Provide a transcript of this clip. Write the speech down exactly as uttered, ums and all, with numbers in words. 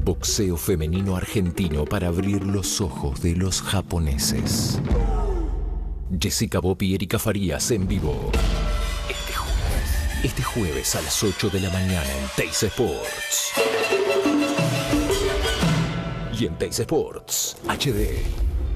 Boxeo femenino argentino para abrir los ojos de los japoneses. Jessica Bopp y Erika Farías en vivo. Este jueves. Este jueves a las ocho de la mañana en Teis Sports. Y en Teis Sports H D.